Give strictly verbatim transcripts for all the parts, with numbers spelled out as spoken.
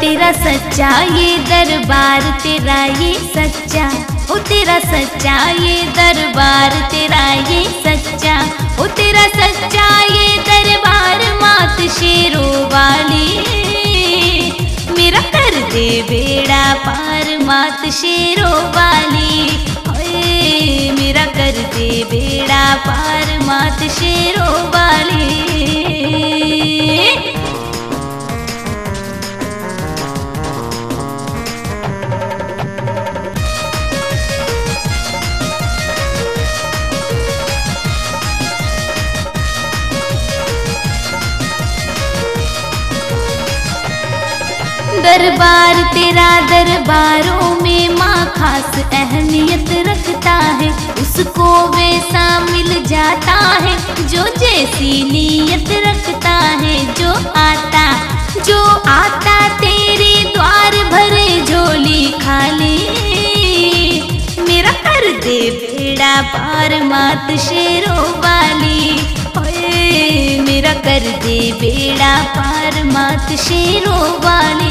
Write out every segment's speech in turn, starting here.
तेरा सच्चा ये दरबार, तेरा ये सच्चा, ओ तेरा सच्चा ये दरबार, तेरा ये सच्चा, ओ तेरा सच्चा ये दरबार। मात शेरों वाली मेरा कर दे बेड़ा पार, मात शेरों वाली ओए मेरा कर दे बेड़ा पार, मात शेरों वाली। दरबार तेरा दरबारों में माँ खास अहमियत रखता है, उसको वैसा मिल जाता है जो जैसी नीयत रखता है। जो आता जो आता तेरे द्वार भरे झोली खाली, मेरा कर दे बेड़ा पार, मात शेरों वाली ओए मेरा कर दे बेड़ा पार, मात शेरों वाली।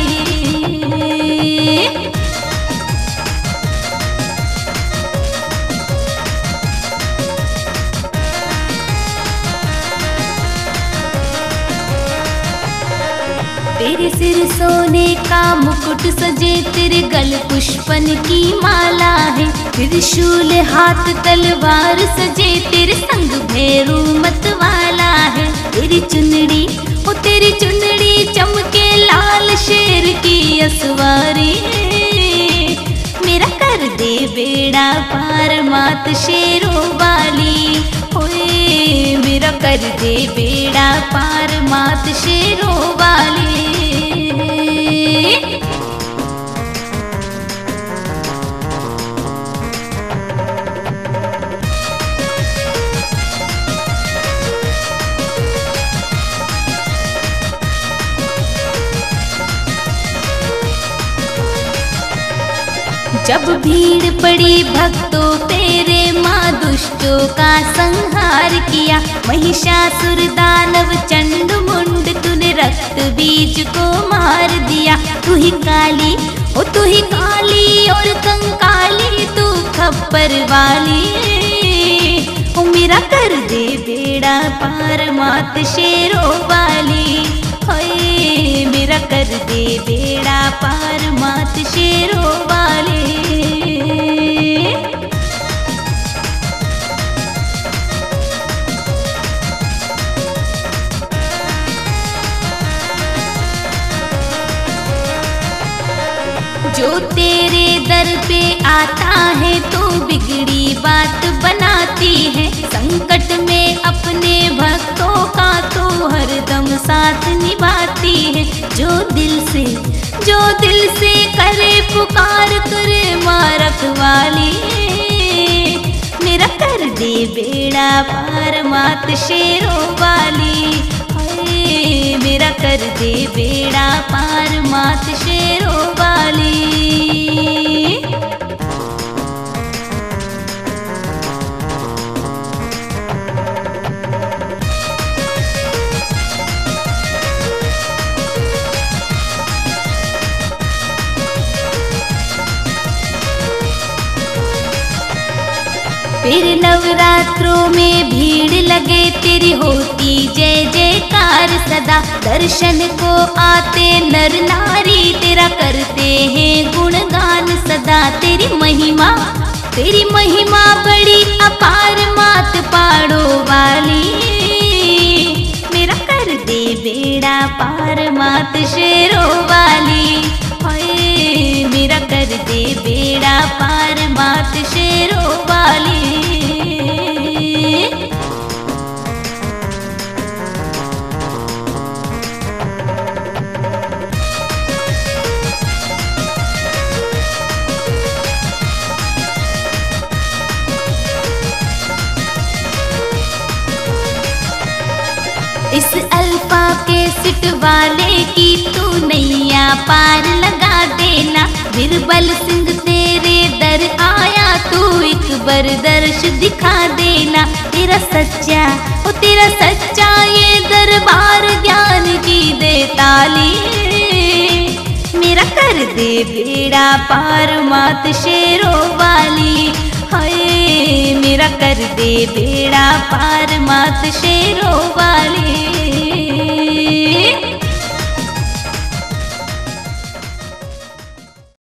तेरे सिर सोने का मुकुट सजे, तेरे गल पुष्पन की माला है, त्रिशूल हाथ तलवार सजे, तेरे संग भैरू मत वाला है। तेरी चुनरी ओ तेरी चुनरी चमके लाल शेर की असवारी, मेरा कर दे बेड़ा पार, मात शेरों वाली ओए मेरा कर दे बेड़ा पार, मात शेरों वाली। जब भीड़ पड़ी भक्तों तेरे, माँ दुष्टों का संहार किया, महिषासुर दानव चंड मुंड तूने रक्त बीज को मार दिया। तू ही काली ओ तू ही काली और कंकाली, तू खप्पर वाली ओ मेरा कर दे बेड़ा पार, मात शेरों वाली ओए मेरा कर दे बेड़ा पार, मात शेरों वाली। जो तेरे दर पे आता है तो बिगड़ी बात बनाती है, संकट में अपने भक्तों का तो हरदम साथ निभाती है। जो दिल से जो दिल से करे पुकार करे माँ रखवाली, मेरा कर दे बेड़ा पार, मात शेरों वाली ओए मेरा कर दे बेड़ा पार, मात शेरों वाली। फिर नवरात्रों में भीड़ लगे, तेरी होती जय जयकार सदा, दर्शन को आते नर नारी तेरा करते हैं गुणगान सदा। तेरी महिमा तेरी महिमा बड़ी अपार, मात पाड़ो वाली मेरा कर दे बेड़ा पार, मात शेरों वाली ओए मेरा कर दे बेड़ा पार, मात शेरों वाली। इस अल्फा के सिट वाले की तू नैया पार लगा देना, बिरबल सिंह तेरे दर आया तू एक बार दर्श दिखा देना। तेरा सच्चा ओ तेरा सच्चा ये दरबार ज्ञान की दे ताली, दे बेड़ा पार मात शेरों वाली, हाय मेरा कर दे बेड़ा पार मात शेरों वाली।